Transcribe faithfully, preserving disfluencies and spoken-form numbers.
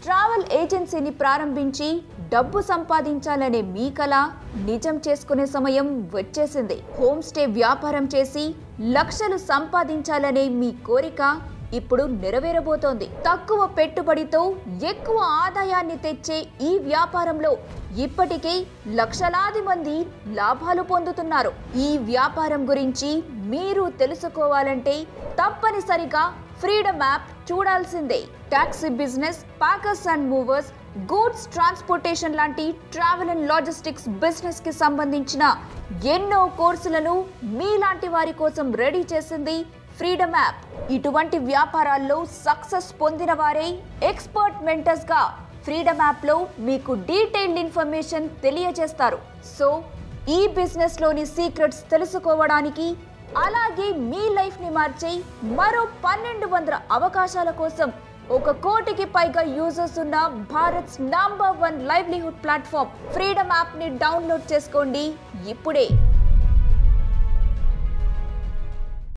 Travel ఏజెన్సీని ప్రారంభించి డబ్బు సంపాదించాలనే మీ కల నిజం చేసుకునే సమయం వచ్చేసింది. హోమ్ స్టే వ్యాపారం చేసి లక్షలు సంపాదించాలనే మీ కోరిక ఇప్పుడు నెరవేరబోతోంది. తక్కువ పెట్టుబడితో ఎక్కువ ఆదాయాన్ని తెచ్చే ఈ వ్యాపారంలో ఇప్పటికే లక్షలాది మంది లాభాలు పొందుతున్నారు. ఈ వ్యాపారం గురించి మీరు తెలుసుకోవాలంటే తప్పనిసరిగా ఫ్రీడమ్ యాప్ చూడాల్సిందే. Taxi business, packers and movers, goods transportation లాంటి ట్రావెల్ అండ్ లాజిస్టిక్స్ బిజినెస్ కి సంబంధించిన ఎన్నో కోర్సులను మీలాంటి వారి కోసం రెడీ చేసింది ఫ్రీడమ్ యాప్. ఇటువంటి వ్యాపారాల్లో సక్సెస్ పొందిన వారే ఎక్స్పర్ట్ మెంటర్స్ గా ఫ్రీడమ్ యాప్ లో మీకు డీటెయిల్డ్ ఇన్ఫర్మేషన్ తెలియజేస్తారు. సో ఈ బిజినెస్ లోని సీక్రెట్స్ తెలుసుకోవడానికి, అలాగే మీ లైఫ్ ని మార్చే మరో పన్నెండు వందల అవకాశాల కోసం ఒక కోటికి పైగా యూజర్స్ ఉన్న Bharat's number one livelihood platform freedom app ని డౌన్లోడ్ చేసుకోండి ఇప్పుడే.